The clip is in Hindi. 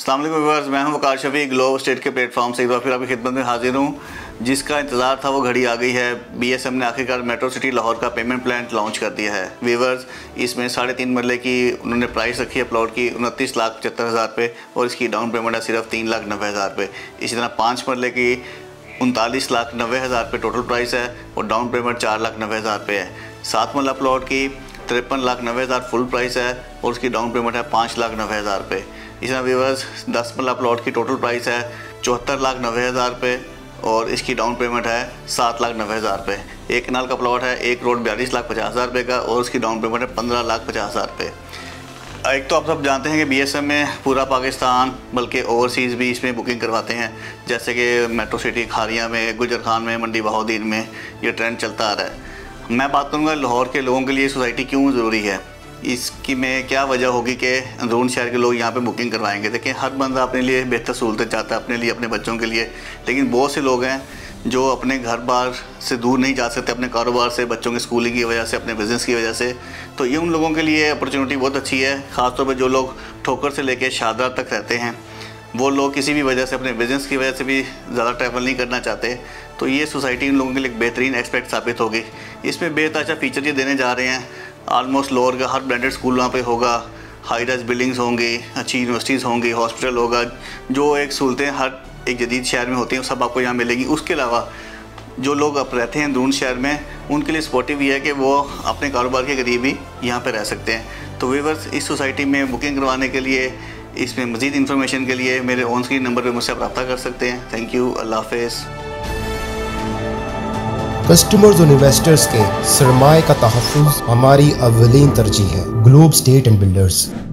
अस्सलाम वालेकुम व्यूअर्स, मैं हूं वकार शफी। ग्लोब स्टेट के प्लेटफॉर्म से एक बार फिर आपकी खिदमत में हाजिर हूं। जिसका इंतज़ार था वो घड़ी आ गई है। बीएसएम ने आखिरकार मेट्रो सिटी लाहौर का पेमेंट प्लान लॉन्च कर दिया है। व्यूअर्स, इसमें 3.5 मरले की उन्होंने प्राइस रखी है प्लॉट की 29,75,000 रुपये और इसकी डाउन पेमेंट है सिर्फ 3,90,000 रुपये। इसी तरह 5 मरले की 39,90,000 रुपये टोटल प्राइस है और डाउन पेमेंट 4,90,000 रुपये है। 7 मरला प्लॉट की 53,90,000 फुल प्राइस है और उसकी डाउन पेमेंट है 5,90,000 रुपये। इस तरह व्यूअर्स, 10 मरला प्लॉट की टोटल प्राइस है 74,90,000 रुपये और इसकी डाउन पेमेंट है 7,90,000 रुपये। 1 कनाल का प्लॉट है 1 करोड़ 42,50,000 रुपये का और उसकी डाउन पेमेंट है 15,50,000 रुपये। एक तो आप सब जानते हैं कि बीएसएम में पूरा पाकिस्तान बल्कि ओवरसीज़ भी इसमें बुकिंग करवाते हैं, जैसे कि मेट्रो सिटी खारिया में, गुजर खान में, मंडी बहाउद्दीन में ये ट्रेंड चलता आ रहा है। मैं बात करूँगा लाहौर के लोगों के लिए सोसाइटी क्यों ज़रूरी है, इसकी में क्या वजह होगी कि अंदरून शहर के लोग यहाँ पे बुकिंग करवाएंगे। देखिए, हर बंदा अपने लिए बेहतर सहूलतें चाहता है, अपने लिए, अपने बच्चों के लिए, लेकिन बहुत से लोग हैं जो अपने घर बार से दूर नहीं जा सकते, अपने कारोबार से, बच्चों की स्कूलिंग की वजह से, अपने बिज़नेस की वजह से। तो ये उन लोगों के लिए अपॉर्चुनिटी बहुत अच्छी है। ख़ासतौर पर जो लोग ठोकर से लेकर शाहदरा तक रहते हैं, वो लोग किसी भी वजह से, अपने बिज़नेस की वजह से भी ज़्यादा ट्रैवल नहीं करना चाहते, तो ये सोसाइटी उन लोगों के लिए एक बेहतरीन एस्पेक्ट साबित होगी। इसमें बेहतर फीचर ये देने जा रहे हैं। ऑलमोस्ट लोअर का हर ब्रांडेड स्कूल वहाँ पे होगा, हाई राइज बिल्डिंग्स होंगी, अच्छी यूनिवर्सिटीज़ होंगी, हॉस्पिटल होगा, जो एक सहूलतें हर एक जदीद शहर में होती हैं सब आपको यहाँ मिलेगी। उसके अलावा जो लोग अब रहते हैं अंदरून शहर में, उनके लिए सपोर्टिव ये है कि वो अपने कारोबार के करीब ही यहाँ पे रह सकते हैं। तो व्यूअर्स, इस सोसाइटी में बुकिंग करवाने के लिए, इसमें मज़ीद इन्फॉर्मेशन के लिए मेरे ऑन स्क्रीन नंबर पर मुझसे रब्ता कर सकते हैं। थैंक यू, अल्लाह हाफ़िज़। कस्टमर्स और इन्वेस्टर्स के सरमाए का तहफ़्फ़ुज़ हमारी अव्वलीन तरजीह है। Globe State and builders.